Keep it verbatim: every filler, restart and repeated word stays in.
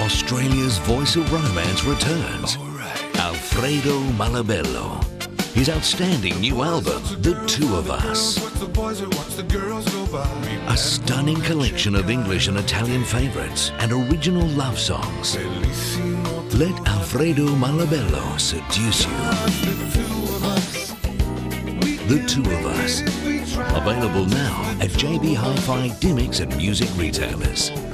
Australia's voice of romance returns. Alfredo Malabello. His outstanding new album, The Two of Us. A stunning collection of English and Italian favourites and original love songs. Let Alfredo Malabello seduce you. The Two of Us. Available now at J B Hi-Fi, Dimmicks and music retailers.